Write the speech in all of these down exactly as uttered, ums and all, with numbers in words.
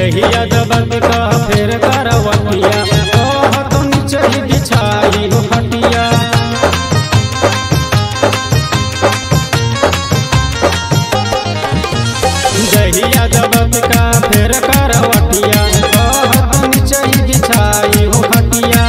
जहिया दबक का फेर करवटिया तो नीचे ही बिछाई हो हटिया। जहिया दबक का फेर करवटिया तो नीचे ही बिछाई हो हटिया।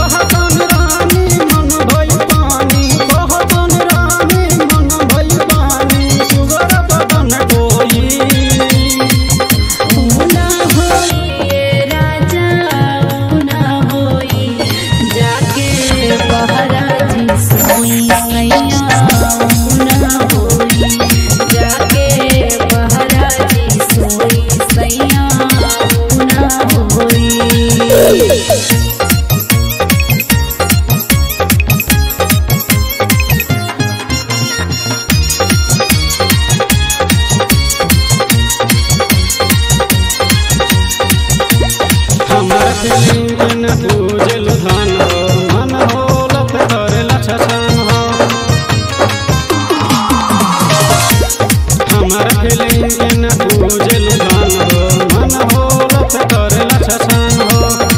न पूजल धन हो मन हो लत करेला छछन हो। हमार फीलिंग न पूजल धन हो मन हो लत करेला छछन हो।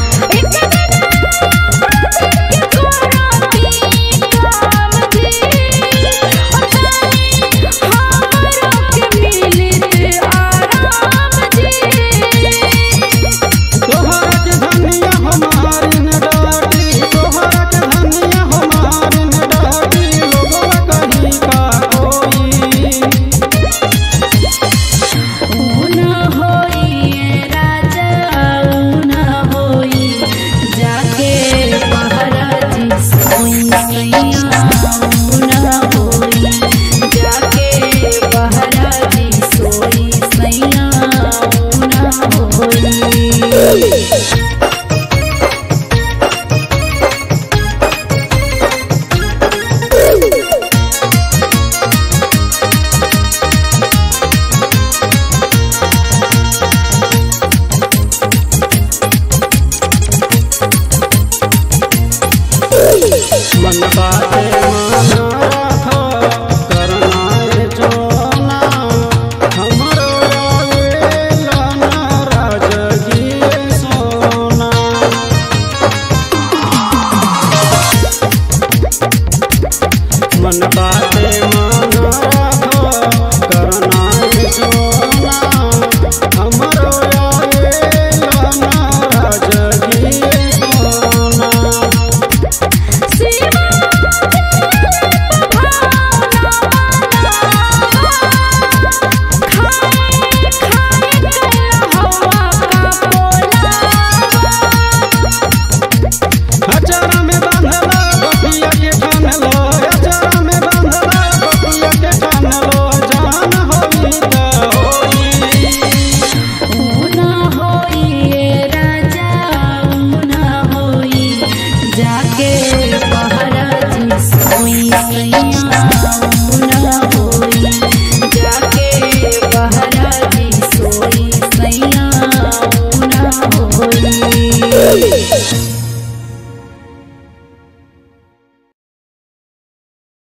मन बाते माना रखो करना है जोना हमरो आवेला नाराज गिए सोना। मन बाते माना रखो करना है जोना हमरो आवेला नाराज गिए सोना। अचारा में बांधला बतिया के ठान लो अचारा में बांधला बतिया के ठान लो जान होई त होई। ऊना होई राजा ऊना होई जाके पहरा जी सोई सैया ऊना होई।